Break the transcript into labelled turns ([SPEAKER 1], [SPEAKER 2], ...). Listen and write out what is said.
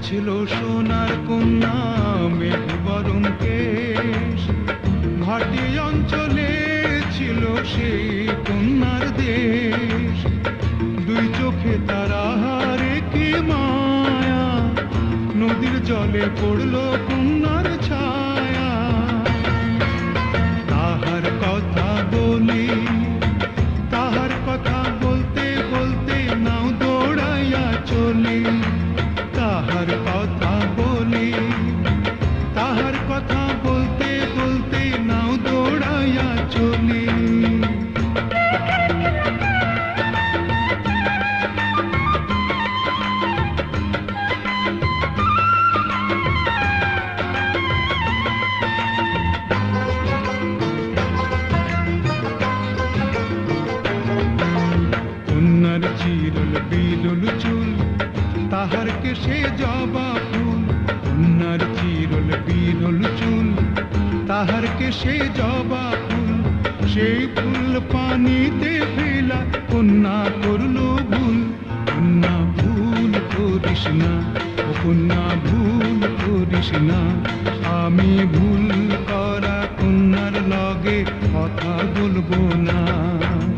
[SPEAKER 1] ছিল সোনার কন্যা মেঘ বরণ কেশ, ঘাটি অঞ্চলে ছিল সেই কন্যার দেশ। দুই চোখে তারা হারে কি মায়া, নদীর জলে পড়লো কন্যার ছায়া। তাহার কথা বলি, তাহার কথা বলতে বলতে নাও দৌড়াইয়া চলি। তাহার কথা বলি, তাহার কথা বলতে বলতে নাও দৌড়াইয়া চলি। কন্যার চিরল বিলুল চুল, তাহার কেশে জবা ফুল। কন্যার চিরল বিলুল চুল, তাহার কেশে জবা ফুল। সেই ফুল পানিতে ফেলা কন্যা করলো ভুল। কন্যা ভুল করিস না, ও কন্যা ভুল করিস না। আমি ভুল করা কন্যার লগে কথা বলবো না।